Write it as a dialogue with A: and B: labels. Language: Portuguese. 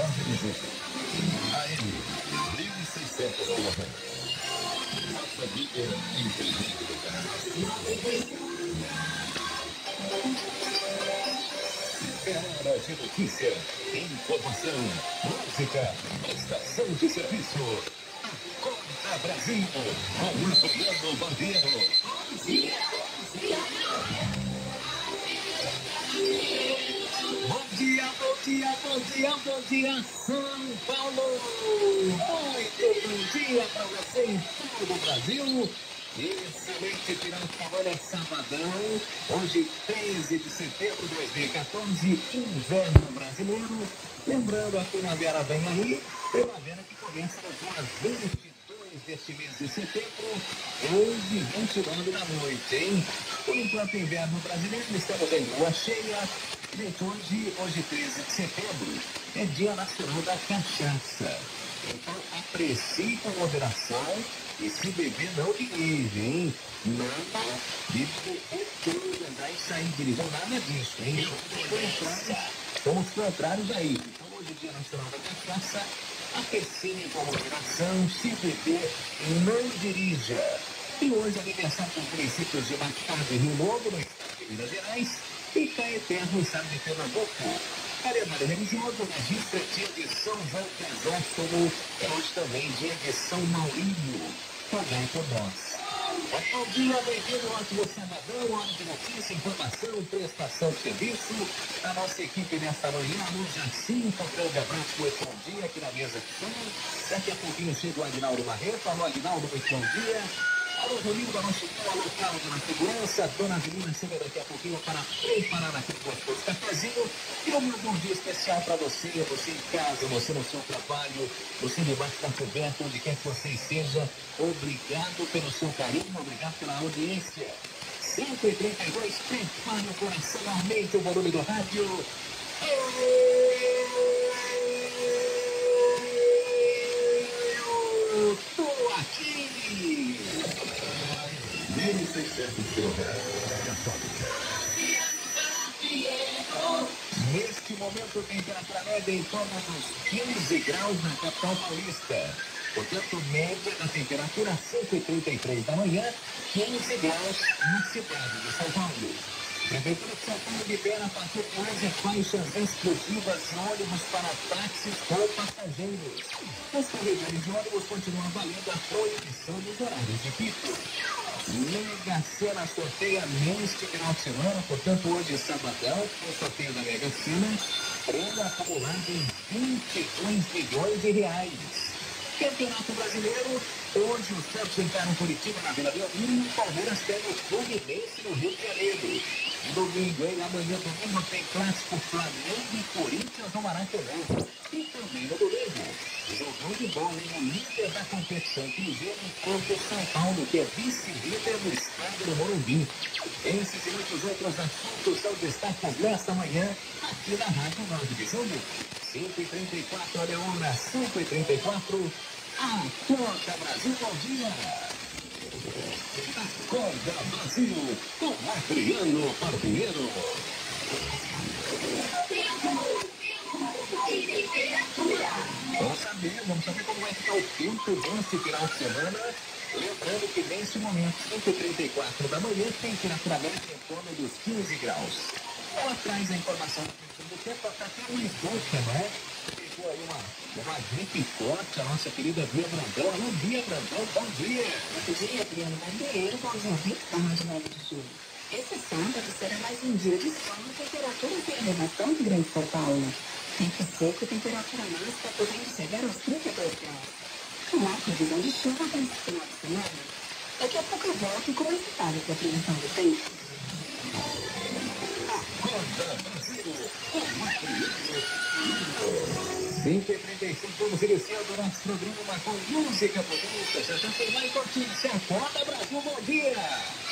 A: Registro. AM 1600 km. Nossa vida em primeiro lugar. É hora de notícia, informação, música, estação de serviço. Acorda Brasil, com Adriano Barbeiro. Bom dia, bom dia. Bom dia, bom dia, bom dia, bom dia, São Paulo! Muito bom dia para você em todo o Brasil. Excelente final de semana, sabadão. Hoje, 13 de setembro de 2014, inverno brasileiro. Lembrando, a primavera vem aí. Primavera que começa no dia 22 deste mês de setembro, 11h29 da noite, hein? Por enquanto, inverno brasileiro, estamos em lua cheia. Gente, hoje 13 de setembro, é Dia Nacional da Cachaça. Então, aprecie com moderação e se beber, não dirige, hein? Nada de beber, andar e sair dirigindo, nada disso, hein? Somos contrários aí. Então, hoje é Dia Nacional da Cachaça. Aprecie com moderação, se beber, não dirija. E hoje, aniversário dos municípios de Macapá e Rio Novo, no estado de Minas Gerais, e Caeté, no estado de Pernambuco. Calendário religioso registra dia de São João Crisóstomo, é hoje também dia de São Maurílio. Rogai por nós. Bom dia, bem-vindo ao ótimo sabadão, hora de notícia, informação, prestação de serviço. A nossa equipe nesta manhã, a Luz Jacinto, um grande abraço, muito bom dia aqui na mesa de som. Daqui a pouquinho chega o Aguinaldo Barreto. Alô, Aguinaldo, muito bom dia. Alô, Rodrigo, alô, Chico, alô, Cláudio na segurança. Dona Avelina chega daqui a pouquinho para preparar aquele gostoso cafezinho. E eu mando um dia especial para você em casa, você no seu trabalho, você debaixo da coberta, onde quer que você esteja. Obrigado pelo seu carinho, obrigado pela audiência. 132, prepare o coração, aumente o volume do rádio. Eu tô aqui! 1.600 km. Neste momento, temperatura média em torno dos 15 graus na capital paulista. Portanto, média da temperatura 5h33 da manhã, 15 graus na cidade de São Paulo. A Prefeitura de São Paulo libera a partir de hoje faixas exclusivas de ônibus para táxis com passageiros. Os corredores de ônibus continuam valendo a proibição dos horários de pico. Mega Sena sorteia neste final de semana, portanto hoje sabadão, o sorteio da Mega Sena, prêmio acumulado em 22 milhões de reais. Campeonato Brasileiro, hoje o Santos encara o Curitiba na Vila Belmiro e o Palmeiras pega o Fluminense no Rio de Janeiro. Domingo, hein? Amanhã, domingo, tem clássico Flamengo e Corinthians no Maracanã. E também no domingo, jogão de bola, hein? O líder da competição, Cruzeiro, contra o São Paulo, que é vice-líder do estado do Morumbi. Esses e muitos outros assuntos são destaques nesta manhã, aqui na Rádio 9 de Julho. 5h34, olha a hora, 5h34. Acorda Brasil, bom dia! Acorda Brasil, com Adriano Barbeiro. Vamos saber como vai ficar o tempo nesse final de semana. Lembrando que nesse momento, 5h34 da manhã, temperatura média em torno dos 15 graus. Ela traz a informação do tempo, está até mais doce, não é? Pegou aí uma gripe forte, a nossa querida Bia Brandão. Alô, Bia Brandão, bom dia!
B: Bom dia, Adriano Barbeiro, bom dia, Ricardo de 9 de julho. Esse sábado será mais um dia de sol e temperatura sem elevação de Grande São Paulo. Tempo seco e temperatura máxima podendo chegar aos 32 graus. Não há previsão de chuva para esse final de semana. Daqui a pouco eu volto com esse detalhe da previsão do tempo.
A: Acorda Brasil, com Adriano. 5h35, vamos iniciando o nosso programa com música bonita. Já tem mais notícia. Acorda Brasil, bom dia!